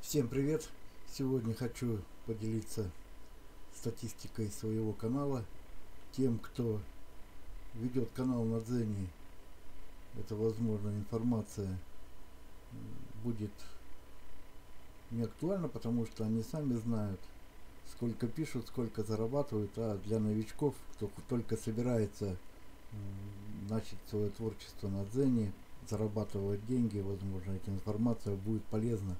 Всем привет! Сегодня хочу поделиться статистикой своего канала. Тем, кто ведет канал на Дзене, это, возможно, информация будет не актуальна, потому что они сами знают, сколько пишут, сколько зарабатывают. А для новичков, кто только собирается начать свое творчество на Дзене, зарабатывать деньги, возможно, эта информация будет полезна.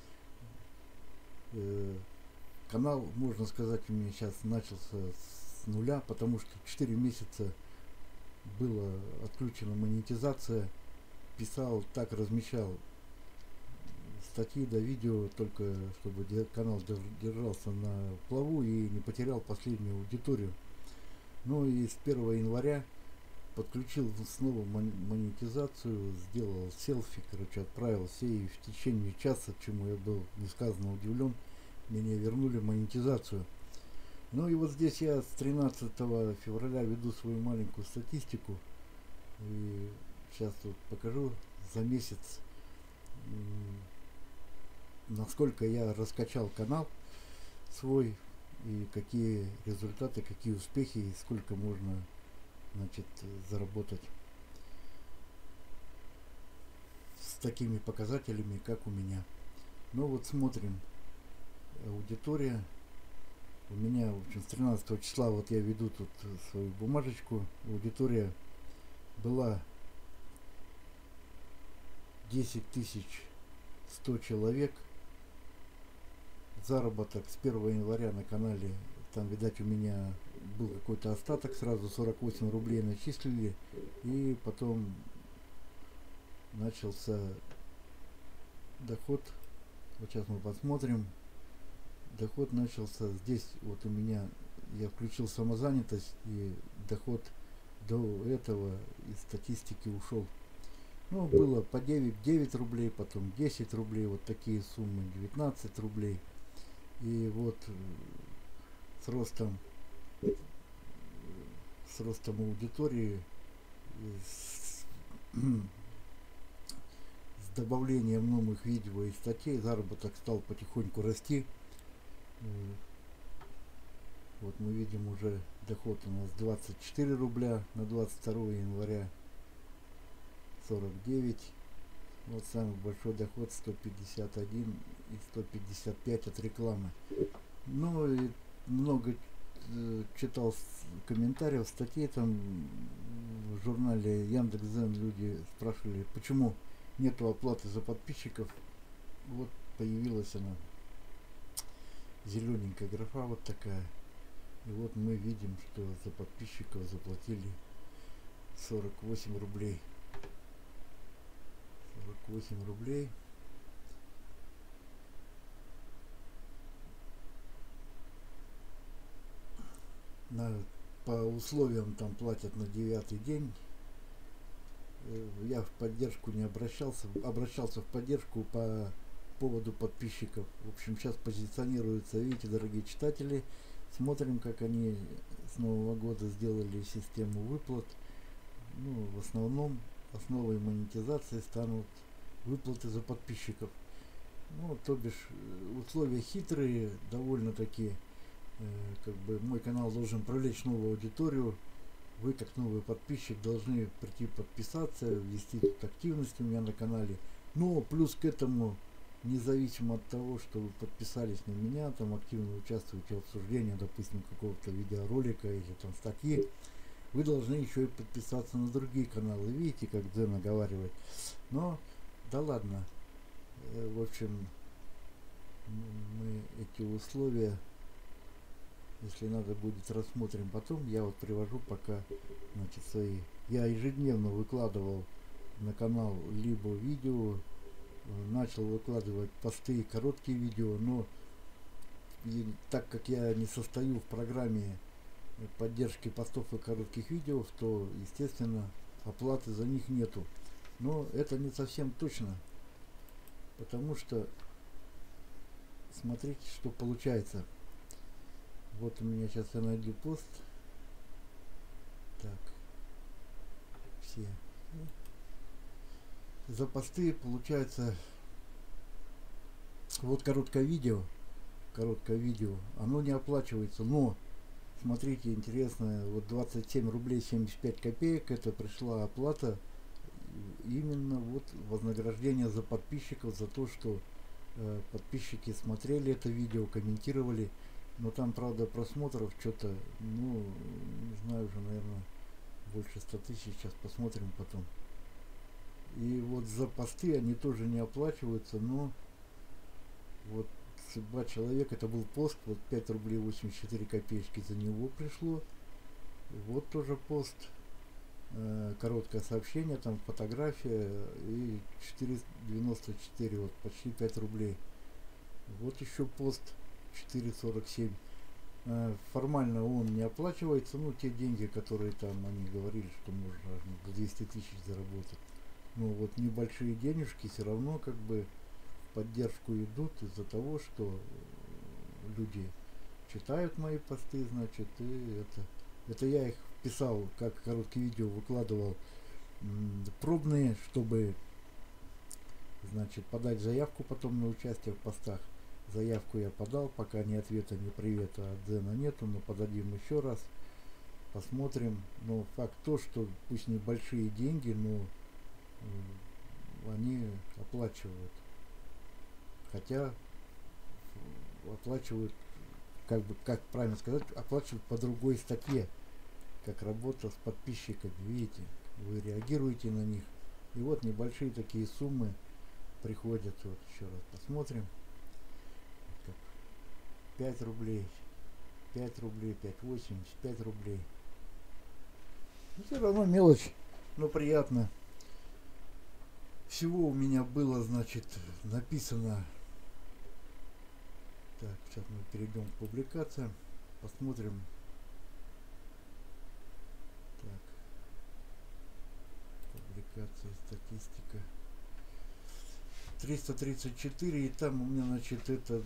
Канал, можно сказать, у меня сейчас начался с нуля, потому что 4 месяца была отключена монетизация. Писал, так размещал статьи до видео, только чтобы канал держался на плаву и не потерял последнюю аудиторию. Ну и с 1 января подключил снова монетизацию, сделал селфи, отправил все, и в течение часа, чему я был несказанно удивлен, меня вернули монетизацию. Ну и вот здесь я с 13 февраля веду свою маленькую статистику. И сейчас тут покажу за месяц, насколько я раскачал канал свой, и какие результаты, какие успехи, и сколько можно, заработать с такими показателями, как у меня. Ну вот смотрим. Аудитория у меня, в общем, с 13 числа, вот я веду тут свою бумажечку. Аудитория была 10 100 человек. Заработок с 1 января на канале, там, видать, у меня был какой-то остаток, сразу 48 рублей начислили, и потом начался доход. Вот сейчас мы посмотрим. Доход начался здесь, вот у меня, я включил самозанятость, и доход до этого из статистики ушел. Ну, было по 9 рублей, потом 10 рублей, вот такие суммы, 19 рублей. И вот с ростом аудитории, с добавлением новых видео и статей, заработок стал потихоньку расти. Вот мы видим, уже доход у нас 24 рубля на 22 января, 49. Вот самый большой доход 151 и 155 от рекламы. Ну и много читал комментариев, статей там в журнале Яндекс.Дзен. Люди спрашивали, почему нету оплаты за подписчиков. Вот появилась она, зелененькая графа вот такая. И вот мы видим, что за подписчиков заплатили 48 рублей. 48 рублей. По условиям там платят на 9-й день. Я в поддержку не обращался в поддержку по поводу подписчиков. В общем, сейчас позиционируется, видите, дорогие читатели, смотрим, как они с Нового года сделали систему выплат. Ну, в основном основой монетизации станут выплаты за подписчиков. Ну, то бишь, условия хитрые, довольно-таки, мой канал должен привлечь новую аудиторию. Вы, как новый подписчик, должны прийти подписаться, ввести тут активность у меня на канале. Но плюс к этому, независимо от того, что вы подписались на меня, там активно участвуете в обсуждении, допустим, какого-то видеоролика или там статьи, вы должны еще и подписаться на другие каналы. Видите, как Дзен наговаривает. Но, да ладно. В общем, мы эти условия, если надо будет, рассмотрим потом. Я вот привожу пока, свои. Я ежедневно выкладывал на канал либо видео, начал выкладывать посты и короткие видео, но так как я не состою в программе поддержки постов и коротких видео, то, естественно, оплаты за них нету. Но это не совсем точно, потому что смотрите, что получается. Вот у меня сейчас я найду пост. Так, все. За посты получается Вот короткое видео, оно не оплачивается, но смотрите, интересно, вот 27 рублей 75 копеек это пришла оплата, именно вот вознаграждение за подписчиков, за то, что подписчики смотрели это видео, комментировали, но там, правда, просмотров что-то, ну, не знаю, уже, наверное, больше 100 тысяч, сейчас посмотрим потом. И вот за посты они тоже не оплачиваются, но вот судьба человека, это был пост, вот 5 рублей 84 копеечки за него пришло. Вот тоже пост, короткое сообщение, там фотография и 4,94, вот почти 5 рублей. Вот еще пост 4,47. Формально он не оплачивается, ну те деньги, которые там они говорили, что можно аж до 200 тысяч заработать. Ну вот небольшие денежки все равно как бы в поддержку идут из-за того, что люди читают мои посты, значит, и это я их писал, как короткие видео выкладывал пробные, чтобы, значит, подать заявку потом на участие в постах. Заявку я подал, пока ни ответа, ни привета от Дзена нету, но подадим еще раз, посмотрим. Но факт то, что пусть небольшие деньги, но они оплачивают. Хотя оплачивают, как бы, как правильно сказать, оплачивают по другой статье, как работа с подписчиками. Видите, вы реагируете на них. И вот небольшие такие суммы приходят. Вот еще раз посмотрим. 5 рублей, 5 рублей, 5,80, 5 рублей. Но все равно мелочь, но приятно. Всего у меня было, значит, написано. Так, сейчас мы перейдем к публикациям, посмотрим. Так, публикация, статистика. 334, и там у меня, значит, это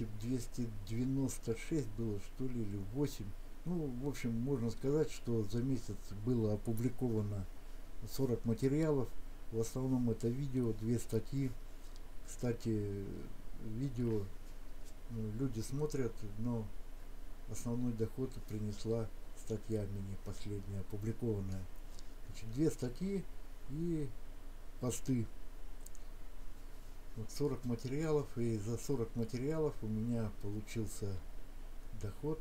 296 было, что ли, или 8. Ну, в общем, можно сказать, что за месяц было опубликовано 40 материалов. В основном это видео, 2 статьи. Кстати, видео люди смотрят, но основной доход принесла статья мини последняя, опубликованная. Значит, 2 статьи и посты. Вот 40 материалов, и за 40 материалов у меня получился доход.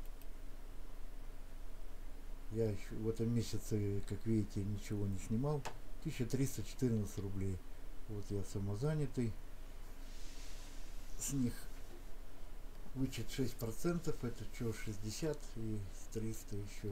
Я еще в этом месяце, как видите, ничего не снимал. 1314 рублей. Вот я самозанятый. С них вычет 6%, это что, 60, и с 300 еще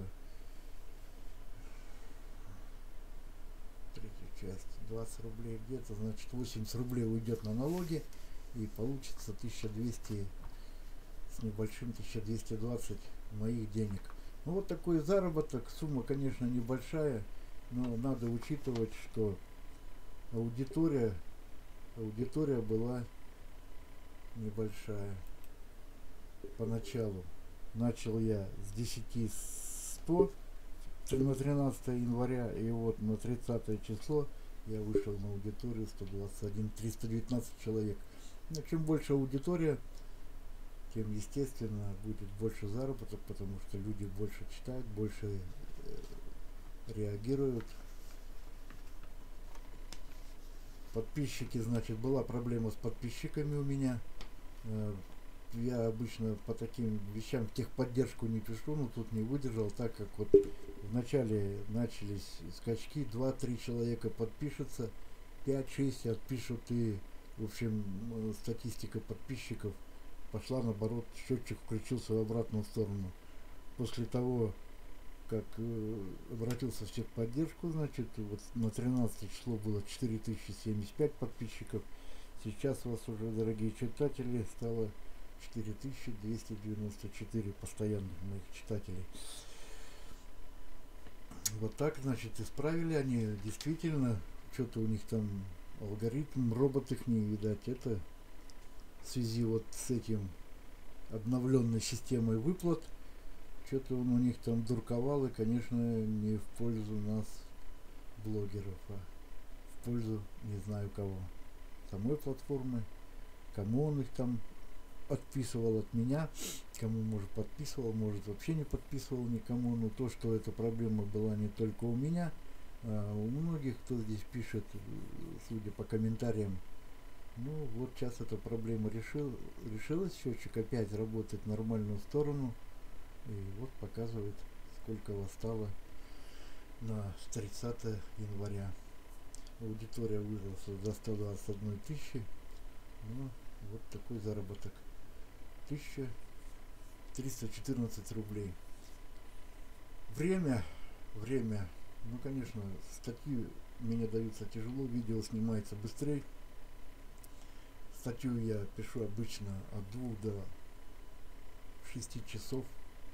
третью часть 20 рублей где-то, значит 80 рублей уйдет на налоги, и получится 1200 с небольшим, 1220 моих денег. Ну вот такой заработок, сумма, конечно, небольшая, но надо учитывать, что аудитория была небольшая. Поначалу начал я с 10-100 на 13 января, и вот на 30 число я вышел на аудиторию 121, 319 человек. Но чем больше аудитория, тем, естественно, будет больше заработок, потому что люди больше читают, больше реагируют. Подписчики, значит, была проблема с подписчиками у меня. Я обычно по таким вещам в техподдержку не пишу, но тут не выдержал, так как вот вначале начались скачки, 2-3 человека подпишутся, 5-6 отпишут, и, в общем, статистика подписчиков пошла, наоборот, счетчик включился в обратную сторону. После того, как обратился в техподдержку, значит, вот на 13 число было 4075 подписчиков, сейчас у вас уже, дорогие читатели, стало 4294 постоянных моих читателей. Вот так, значит, исправили они. Действительно, что-то у них там алгоритм, робот их не видать. Это в связи вот с этим обновленной системой выплат. Что-то он у них там дурковал, и, конечно, не в пользу нас, блогеров, а в пользу не знаю кого. Самой платформы. кому он их там отписывал от меня, кому, может, подписывал, может, вообще не подписывал никому, но то, что эта проблема была не только у меня, а у многих, кто здесь пишет, судя по комментариям. Ну, вот сейчас эта проблема решилась, счетчик опять работает в нормальную сторону, и вот показывает, сколько восстало на 30 января. Аудитория выросла до 121 тысячи. Ну, вот такой заработок. 1314 рублей. Время, ну, конечно, статьи мне даются тяжело, видео снимается быстрее. Статью я пишу обычно от 2 до 6 часов.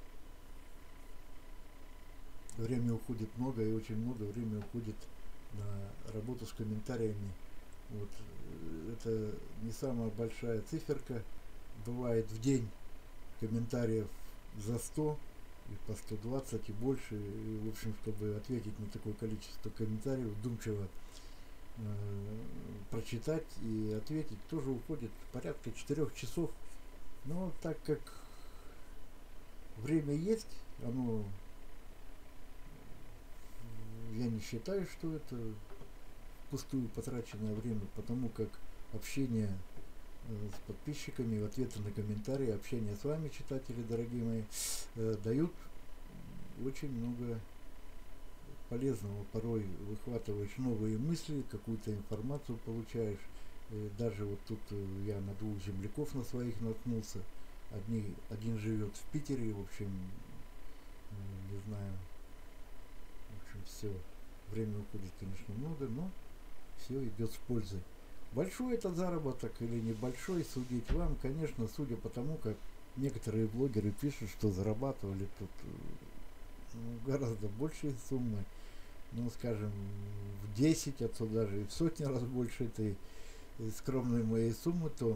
Время уходит много, и очень много времени уходит на работу с комментариями. Вот, это не самая большая циферка. Бывает в день комментариев за 100 и по 120 и больше. И, в общем, чтобы ответить на такое количество комментариев, вдумчиво прочитать и ответить, тоже уходит порядка 4 часов. Но так как время есть, оно, я не считаю, что это впустую потраченное время, потому как общение с подписчиками, в ответы на комментарии, общение с вами, читатели дорогие мои, дают очень много полезного. Порой выхватываешь новые мысли, какую-то информацию получаешь. Даже вот тут я на 2 земляков на своих наткнулся. Один живет в Питере, в общем, не знаю, в общем, все. Время уходит, конечно, много, но все идет с пользой. Большой это заработок или небольшой, судить вам, конечно, судя по тому, как некоторые блогеры пишут, что зарабатывали тут гораздо большие суммы, ну, скажем, в 10, а то даже и в сотни раз больше этой скромной моей суммы, то,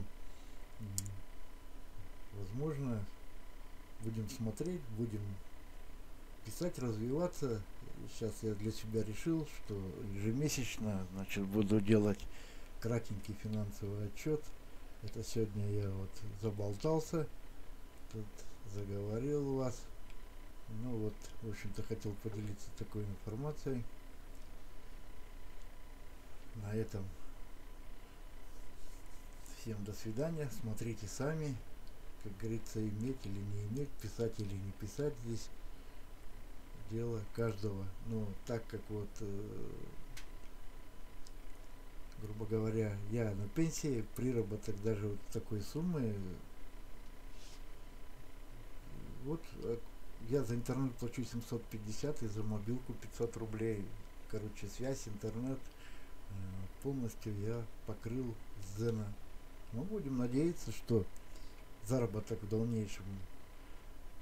возможно, будем смотреть, будем писать, развиваться. Сейчас я для себя решил, что ежемесячно, значит, буду делать кратенький финансовый отчет. Это сегодня я вот заболтался, тут заговорил вас. Ну вот, в общем-то, хотел поделиться такой информацией. На этом всем до свидания. Смотрите сами, как говорится, иметь или не иметь, писать или не писать, здесь дело каждого. Но так как вот, грубо говоря, я на пенсии, приработок даже вот такой суммы, вот я за интернет плачу 750 и за мобилку 500 рублей. Короче, связь, интернет полностью я покрыл с Дзена. Но будем надеяться, что заработок в дальнейшем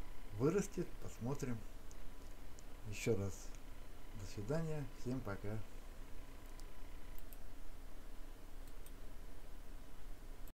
вырастет. Посмотрим. Еще раз до свидания. Всем пока.